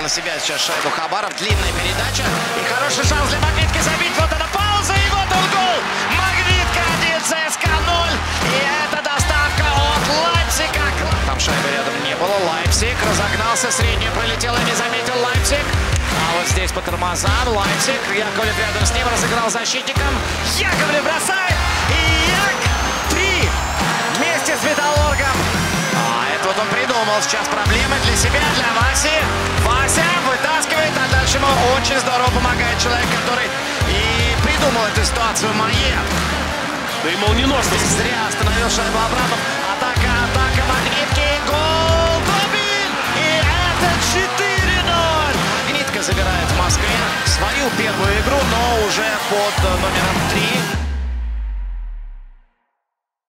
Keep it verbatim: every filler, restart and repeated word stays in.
на себя сейчас шайбу Хабаров. Длинная передача. И хороший шанс для Магнитки забить. Вот она пауза, и вот он гол. Магнитка один, ЦСКА ноль. И это доставка от Лейпцига. Там шайбы рядом не было. Лейпциг разогнался, среднюю пролетел и не заметил Лейпциг. А вот здесь по тормозам Лейпциг. Яковлев рядом с ним разыграл защитником. Яковлев бросает. И Як три вместе с Металлургом. А это вот он придумал сейчас проблемы для себя, для Васи. Вася вытаскивает, а дальше ему очень здорово помогает человек, который и придумал эту ситуацию. Майе. Да и молниеносно. Зря остановил шайбу обратно. Атака, атака Магнитки. Гол, Бобин. И это четыре ноль. Магнитка забирает в Москве свою первую игру, но уже под номером три.